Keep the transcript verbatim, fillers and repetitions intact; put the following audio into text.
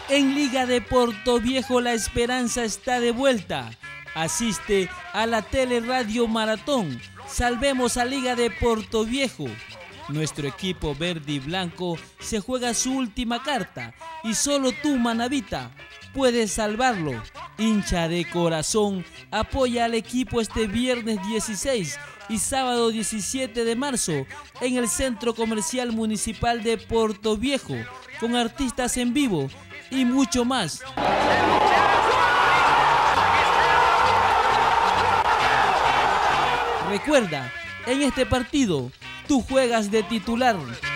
En Liga de Portoviejo la esperanza está de vuelta. Asiste a la Teleradio Maratón. Salvemos a Liga de Portoviejo. Nuestro equipo verde y blanco se juega su última carta y solo tú, Manavita, puedes salvarlo. Hincha de corazón, apoya al equipo este viernes dieciséis y sábado diecisiete de marzo en el Centro Comercial Municipal de Portoviejo, con artistas en vivo y mucho más. Recuerda, en este partido tú juegas de titular.